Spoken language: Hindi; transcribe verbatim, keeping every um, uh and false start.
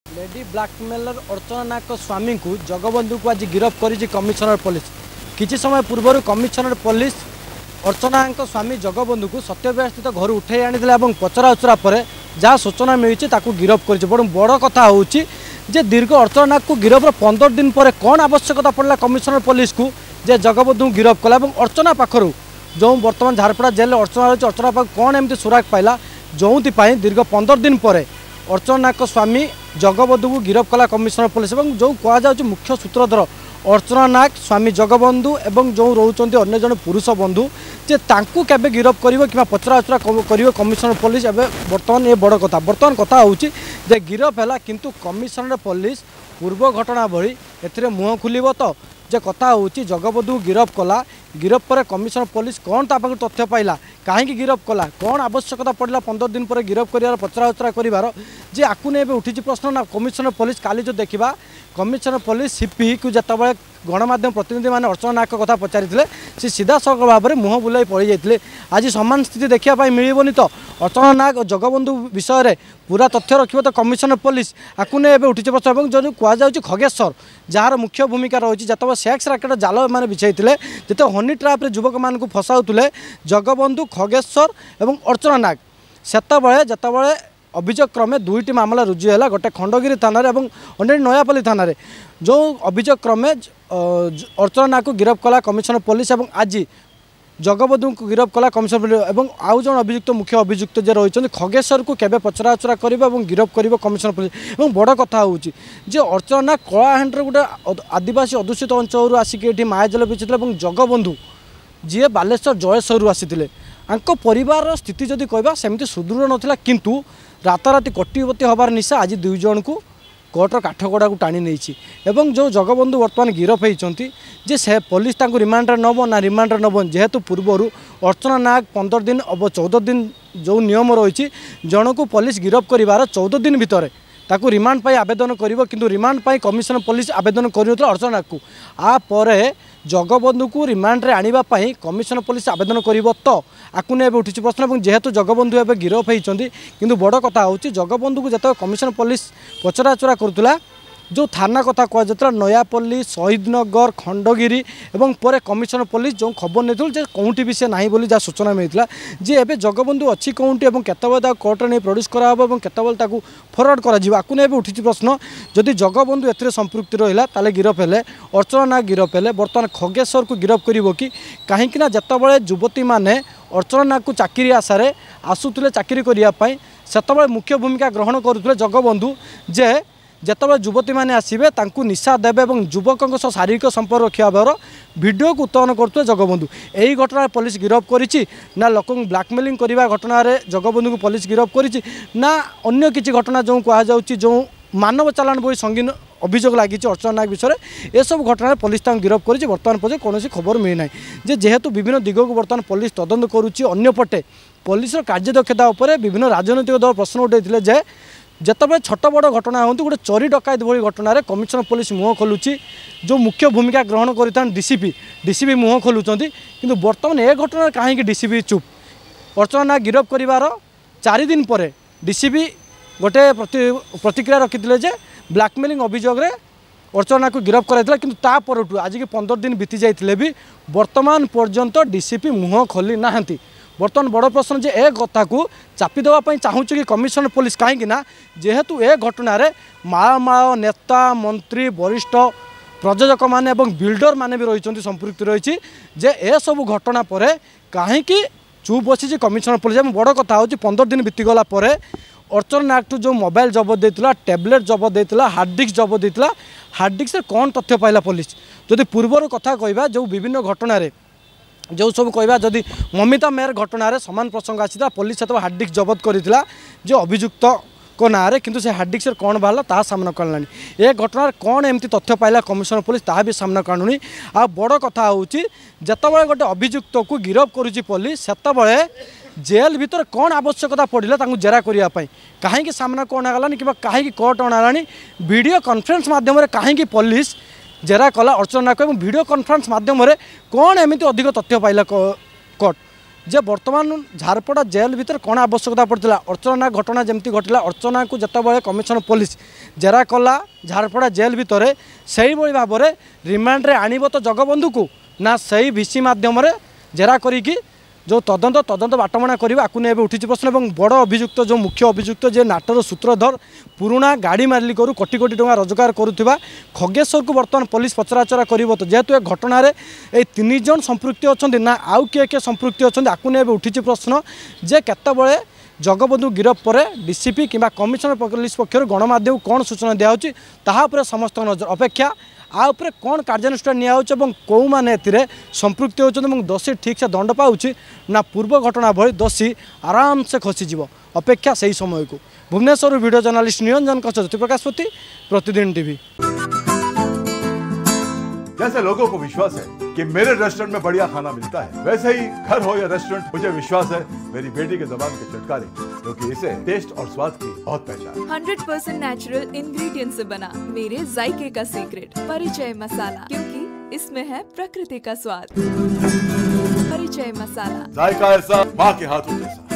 लेडी ब्लैकमेलर अर्चना नायक स्वामी को जगबंधु को आज गिरफ्त कर कमिशनर पुलिस। किछि समय पूर्व कमिशनर पुलिस अर्चना स्वामी जगबंधु को सत्यविहार स्थित घर उठे आनी पचरा उचरा पर जहाँ सूचना मिली गिरफ्त कर बड़ कथा हूँ जे दीर्घ अर्चना नायक को गिरफ्त पंद्रह दिन पर कौन आवश्यकता पड़ा कमिशनर पुलिस को जे जगबंधु गिरफ्त कला अर्चना पाखर जो बर्तमान झारपड़ा जेल अर्चना रही अर्चना पाख कौन एमती सुराग पाइला जो दीर्घ पंद्रह दिन पर अर्चना नायक स्वामी जगबंधु को गिरफ्त कला कमिशनर पुलिस और जो कहुच्छे मुख्य सूत्रधर अर्चना नायक स्वामी जगबंधु एवं जो रोचंती अन्य जन पुरुष बंधु जे तांकू केबे गिरफ्त करिवो कि पचरा उचरा करिवो कमिशनर पुलिस एबे वर्तमान ये बड़ कथा वर्तमान कथा होउची जे गिरफ्त हैला किंतु कमिशनर पुलिस पूर्व घटना भली एथिरे मुह खुलिबो तो जे कथा होउची जगबंधु गिरफ्त कला गिरफ्त पर कमिशनर पुलिस कौन तापाक तथ्य पाइला कहीं गिरफ्त कला कौन आवश्यकता पड़ा पंद्रह दिन पर गिरफ्त कर पचरा उचरा कर जे आकु ने उठी प्रश्न ना कमिशनर पुलिस काली जो देखा कमिशनर पुलिस सीपी को जिते गणमाध्यम प्रतिनिधि मैंने अर्चना नायक कथा पचारि सी सीधा सड़क भाव में मुह बुलाई पड़ जाते आज समान स्थिति देखापी मिलनी तो अर्चना नायक और जगबंधु विषय में पूरा तथ्य रखिए तो कमिशनर पुलिस आकु ने उठी प्रश्न और जो कहुच्छे खगेश्वर जार मुख्य भूमिका रही जिते सेक्स राकेट जाल मैंने बिछाई जिते हनी ट्राप युवक मान फसाऊे जगबंधु खगेश्वर और अर्चना नायक सेतबे जितेबाला अभियोग क्रमे दुईटी मामला रुजु है गोटे खंडगिरी थाना और अंडे नयापल्ली थाना जो अभियोग क्रमे अर्चना नायक को गिरफ्त कला कमिशनर पुलिस और आज जगबंधु को गिरफ्त कला कमिशनर पुलिस और आउ जन अभियुक्त मुख्य अभियुक्त जे रही खगेश्वर को केबे पचरा उचरा कर गिरफ्त कर कमिशनर पुलिस और बड़ कथा हूँ जे अर्चना नायक कलाहांडर गोटे आदिवासी अधूषित अंचल आसिक ये मायाजाल बिछे और जगबंधु जी बालेश्वर जयेश्वर आसी आंको परिवार स्थिति जदि कहबा सेमती सुदृढ़ नाला किंतु राताराति कोटिपति हबार निशा आज दुई जन को कोर्टर काठगड़ा को टाणी नहीं जो जगबंधु बर्तमान गिरफ्त होती जे से पुलिस तांको रिमांड नब ना रिमांड नब जेहेतु पूर्वर अर्चना नायक पंद्रह दिन अब चौदह दिन जो नियम रही जन को पुलिस गिरफ्त कर चौदह दिन भितर ताकू रिमांड पाई आवेदन करिवो किंतु रिमांड पाई कमिशनर पुलिस आवेदन करिवो अर्चना नायक को आ परे जगबंधु को रिमांड रे आनिबा पाई कमिशनर पुलिस आवेदन करिवो तो आकु ने उठी प्रश्न और जेहेतु जगबंधु एवं गिरफ्त होती किंतु बड़ कथा हूँ जगबंधु को जिते कमिशनर पुलिस पचराचरा करुला जो थाना कथा कहुला नयापल्ली शहीदनगर खंडगिरी एवं पर कमिशनर पुलिस जो खबर नहीं कौटी भी से ना बोली जहाँ सूचना मिलता जे एवं जगबंधु अच्छी कौटी और केतबे कोर्ट नहीं प्रोड्यूस कराब और केतबे फरवर्ड कर उठी प्रश्न जदि जगबंधु ए संपृक्ति रहा ताले गिरफ्त है अर्चना नायक गिरफ्त है बर्तमान खगेश्वर को गिरफ्त कर कि कहीं जितेबाला युवती मैंने अर्चना नायक को चाकरी आशारे आसुले चाकरी करने से मुख्य भूमिका ग्रहण करुले जगबंधु जे जितेबाला युवती मैंने आसवे निशा देवे और युवकों शारीरिक संपर्क रखा भिडियो को उत्पन्न करते जगबंधु यही घटना पुलिस गिरफ्त करी ना लोक ब्लैकमेलिंग करने घटना जगबंधु को पुलिस गिरफ्त करी ना अन्य किसी घटना जो कहुँ जो मानव चालाण बही संगीन अभियोग लगी अर्चना नायक विषय में यह सब घटना पुलिस गिरफ्त कर बर्तमान पर्यटन कौन खबर मिलना जे जेहेतु विभिन्न दिग को बर्तमान पुलिस तदंत करुच्चे पुलिस कार्यदक्षता उपर विभिन्न राजनैतिक दल प्रश्न उठाई जे जितेबाला छोट बड़ घटना हूँ गोटे चोरी डकायत भली घटना कमिशनर पुलिस मुह खोलुची जो मुख्य भूमिका ग्रहण कर डीसीपी डीसीपी मुह खोलुंट कि बर्तमान ए घटना कहीं डीसीपी चुप अर्चना नायक गिरफ्त कर चार दिन पर डीसीपी गोटे प्रति प्रतिक्रिया रखी जे ब्लैकमेलिंग अभियोग अर्चना नायक को गिरफ्त कराइला किंतु ता परठू आज के पंद्रह दिन बीती जाइए भी वर्तमान पर्यंत डीसीपी मुह खोली नाहांती बर्तमान बड़ प्रश्न जे ए कथा को चापी देवाई चाहूँ कि कमिशनर पुलिस कहीं जेहेतु ए घटन माଳ माळ नेता मंत्री वरिष्ठ प्रयोजक मैंने बिल्डर मैंने भी रही संपृक्ति रही जे ए सब घटना पर कहीं चुप बसी कमिशनर पुलिस बड़ कथा हूँ पंद्रह दिन बीतीगला अर्चना नायक टू जो मोबाइल जबत देता टैबलेट जबत देता हार्ड डिस्क जबत देता हार्ड डिस्क से कौन तथ्य पाइला पुलिस जदि पूर्वर कथा कहवा जो विभिन्न घटन जो सब कहवा जदि ममिता मेयर घटन सामान प्रसंग आसी पुलिस से हार्ड डिस्क जबत करता जो अभियुक्त को ना किंतु से हार्ड डिस्क कौन बाहर ता सामना कलानी ए घटना कौन एमती तथ्य पाइला कमिशनर पुलिस ता भी सामना काणुनी आ बड़ कथा हूँ जितेबाला गोटे अभियुक्त को गिरफ्त करुच्ची पुलिस सेतबे जेल भीतर कौन आवश्यकता पड़ा जेरा करने कहीं सामना कौन आगलानी कि कहीं कोर्ट अणालानी वीडियो कॉन्फ्रेंस माध्यम कहीं पुलिस जेरा कला अर्चना नायक वीडियो कॉन्फ्रेंस माध्यम कौन एमती अधिक तथ्य पाइला कोर्ट जे वर्तमान झारपड़ा जेल भीतर कौन आवश्यकता पड़ता अर्चना नाग घटना जमती घटला अर्चना को जितेबाला कमिशनर पुलिस जेरा कला झारपड़ा जेल भितर से भाव में रिमांड रे आणव तो जगबंधु को ना सही भिसी मध्यम जेरा करी जो तदंत तदंत बाटमणा करवा आपको उठी प्रश्न और बड़ अभियुक्त जो मुख्य अभियुक्त जे नाटर सूत्रधर पुराणा गाड़ी मालिक कोटी कोटी टंका रोजगार करुवा खगेश्वर को बर्तमान पुलिस पचराचरा कर तो जेहेतु ए घटना ये तीन जन संपृक्ति अच्छा ना आउ किए किए संपृक्ति अच्छा आपको उठी प्रश्न जे केतबले जगबंधु गिरफ पर डीसीपी कि कमिशनर पुलिस पक्षर गणमाध्यम कौन सूचना दिखाई तापर समस्त नजर अपेक्षा आउे कौन कार्यानुष्ठान निया कौ मैंने संपृक्ति होती दोषी ठीक से दंड पाऊँ ना पूर्व घटना भली दोषी आराम से खसीज अपेक्षा से ही समय को Bhubaneswar video journalist Niranjan Jyoti Prakash Pati Pratidin TV. जैसे लोगों को विश्वास है कि मेरे रेस्टोरेंट में बढ़िया खाना मिलता है, वैसे ही घर हो या रेस्टोरेंट मुझे विश्वास है मेरी बेटी के जबान के चटकारे, क्योंकि इसे टेस्ट और स्वाद की बहुत पहचान। हंड्रेड परसेंट नेचुरल इंग्रेडिएंट से बना मेरे जायके का सीक्रेट परिचय मसाला, क्योंकि इसमें है प्रकृति का स्वाद। परिचय मसाला, जायका ऐसा माँ के हाथों जैसा।